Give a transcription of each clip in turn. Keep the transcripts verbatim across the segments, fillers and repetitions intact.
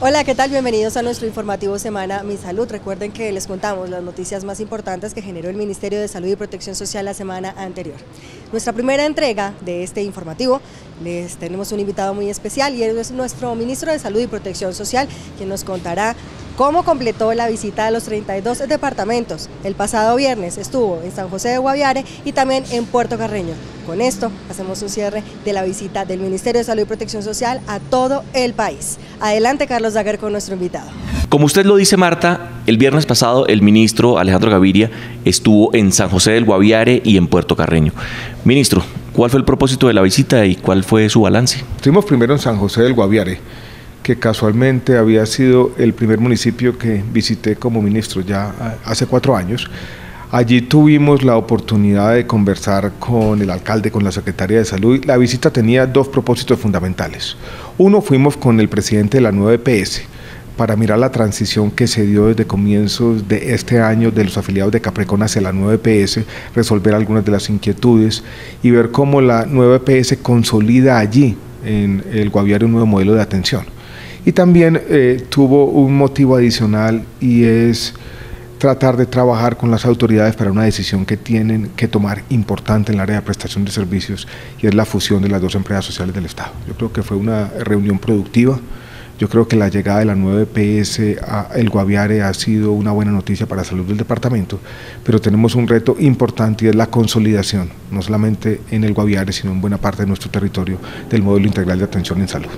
Hola, ¿qué tal? Bienvenidos a nuestro informativo Semana Mi Salud. Recuerden que les contamos las noticias más importantes que generó el Ministerio de Salud y Protección Social la semana anterior. Nuestra primera entrega de este informativo, les tenemos un invitado muy especial y es nuestro Ministro de Salud y Protección Social, quien nos contará cómo completó la visita a los treinta y dos departamentos. El pasado viernes estuvo en San José de Guaviare y también en Puerto Carreño. Con esto hacemos un cierre de la visita del Ministerio de Salud y Protección Social a todo el país. Adelante, Carlos Daguer, con nuestro invitado. Como usted lo dice, Marta, el viernes pasado el ministro Alejandro Gaviria estuvo en San José del Guaviare y en Puerto Carreño. Ministro, ¿cuál fue el propósito de la visita y cuál fue su balance? Estuvimos primero en San José del Guaviare, que casualmente había sido el primer municipio que visité como ministro ya hace cuatro años. Allí tuvimos la oportunidad de conversar con el alcalde, con la secretaria de Salud. La visita tenía dos propósitos fundamentales. Uno, fuimos con el presidente de la nueva E P S para mirar la transición que se dio desde comienzos de este año de los afiliados de Caprecon hacia la nueva E P S, resolver algunas de las inquietudes y ver cómo la nueva E P S consolida allí en el Guaviare un nuevo modelo de atención. Y también eh, tuvo un motivo adicional y es tratar de trabajar con las autoridades para una decisión que tienen que tomar importante en el área de prestación de servicios, y es la fusión de las dos empresas sociales del Estado. Yo creo que fue una reunión productiva. Yo creo que la llegada de la nueva E P S a El Guaviare ha sido una buena noticia para la salud del departamento, pero tenemos un reto importante y es la consolidación, no solamente en El Guaviare, sino en buena parte de nuestro territorio, del modelo integral de atención en salud.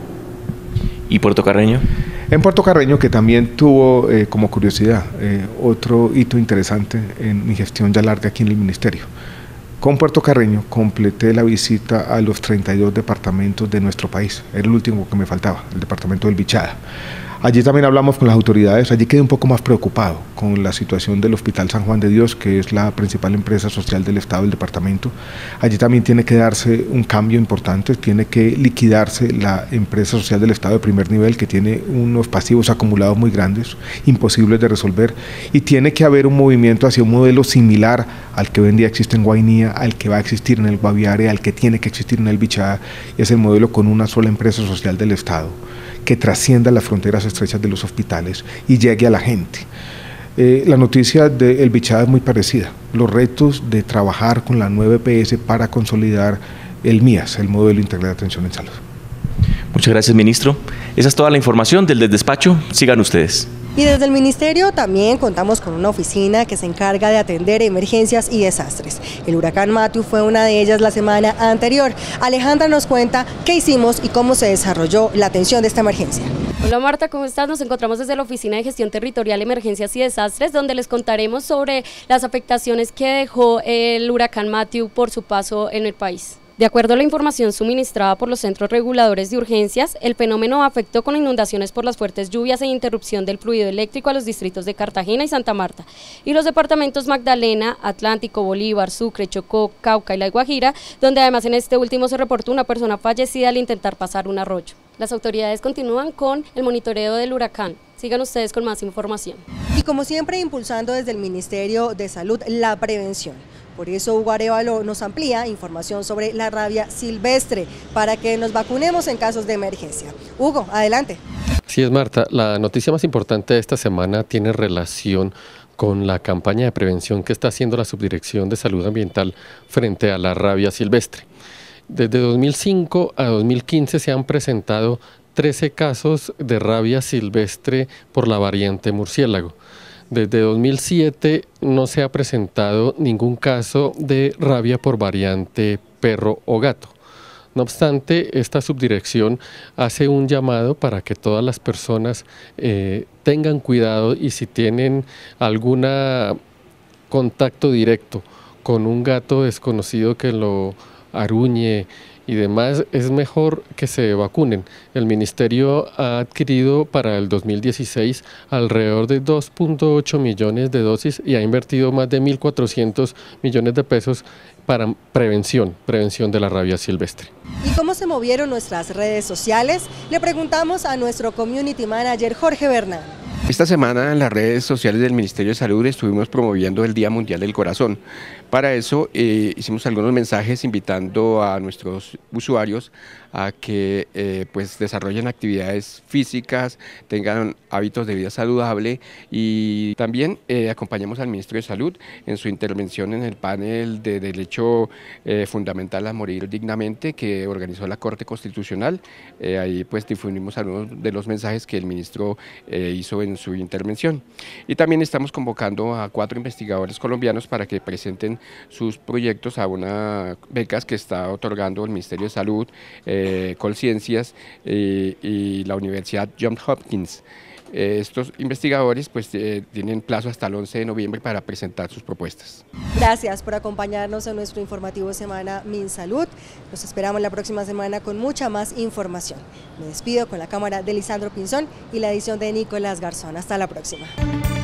¿Y Puerto Carreño? En Puerto Carreño, que también tuvo eh, como curiosidad eh, otro hito interesante en mi gestión ya larga aquí en el Ministerio. Con Puerto Carreño completé la visita a los treinta y dos departamentos de nuestro país. Era el último que me faltaba, el departamento del Bichada. Allí también hablamos con las autoridades. Allí quedé un poco más preocupado con la situación del Hospital San Juan de Dios, que es la principal empresa social del Estado del departamento. Allí también tiene que darse un cambio importante, tiene que liquidarse la empresa social del Estado de primer nivel, que tiene unos pasivos acumulados muy grandes, imposibles de resolver, y tiene que haber un movimiento hacia un modelo similar al que hoy en día existe en Guainía, al que va a existir en el Guaviare, al que tiene que existir en el Bichada, y es el modelo con una sola empresa social del Estado, que trascienda las fronteras estrechas de los hospitales y llegue a la gente. Eh, la noticia del Bichada es muy parecida. Los retos de trabajar con la nueva E P S para consolidar el M I A S, el modelo integral de atención en salud. Muchas gracias, ministro. Esa es toda la información del despacho. Sigan ustedes. Y desde el Ministerio también contamos con una oficina que se encarga de atender emergencias y desastres. El huracán Matthew fue una de ellas la semana anterior. Alejandra nos cuenta qué hicimos y cómo se desarrolló la atención de esta emergencia. Hola Marta, ¿cómo estás? Nos encontramos desde la Oficina de Gestión Territorial, Emergencias y Desastres, donde les contaremos sobre las afectaciones que dejó el huracán Matthew por su paso en el país. De acuerdo a la información suministrada por los centros reguladores de urgencias, el fenómeno afectó con inundaciones por las fuertes lluvias e interrupción del fluido eléctrico a los distritos de Cartagena y Santa Marta, y los departamentos Magdalena, Atlántico, Bolívar, Sucre, Chocó, Cauca y La Guajira, donde además en este último se reportó una persona fallecida al intentar pasar un arroyo. Las autoridades continúan con el monitoreo del huracán. Sigan ustedes con más información. Y como siempre, impulsando desde el Ministerio de Salud la prevención. Por eso Hugo Arévalo nos amplía información sobre la rabia silvestre para que nos vacunemos en casos de emergencia. Hugo, adelante. Sí, es Marta. La noticia más importante de esta semana tiene relación con la campaña de prevención que está haciendo la Subdirección de Salud Ambiental frente a la rabia silvestre. Desde dos mil cinco a dos mil quince se han presentado trece casos de rabia silvestre por la variante murciélago. Desde dos mil siete no se ha presentado ningún caso de rabia por variante perro o gato. No obstante, esta subdirección hace un llamado para que todas las personas eh, tengan cuidado, y si tienen algún contacto directo con un gato desconocido que lo aruñe y demás, es mejor que se vacunen. El Ministerio ha adquirido para el dos mil dieciséis alrededor de dos punto ocho millones de dosis y ha invertido más de mil cuatrocientos millones de pesos para prevención, prevención de la rabia silvestre. ¿Y cómo se movieron nuestras redes sociales? Le preguntamos a nuestro Community Manager Jorge Bernal. Esta semana en las redes sociales del Ministerio de Salud estuvimos promoviendo el Día Mundial del Corazón. Para eso eh, hicimos algunos mensajes invitando a nuestros usuarios a que eh, pues desarrollen actividades físicas, tengan hábitos de vida saludable, y también eh, acompañamos al Ministro de Salud en su intervención en el panel de derecho eh, fundamental a morir dignamente que organizó la Corte Constitucional. Eh, ahí pues difundimos algunos de los mensajes que el ministro eh, hizo en su intervención. Y también estamos convocando a cuatro investigadores colombianos para que presenten sus proyectos a unas becas que está otorgando el Ministerio de Salud, eh, Colciencias eh, y la Universidad Johns Hopkins. Eh, estos investigadores pues eh, tienen plazo hasta el once de noviembre para presentar sus propuestas. Gracias por acompañarnos en nuestro informativo Semana MinSalud. Nos esperamos la próxima semana con mucha más información. Me despido con la cámara de Lisandro Pinzón y la edición de Nicolás Garzón. Hasta la próxima.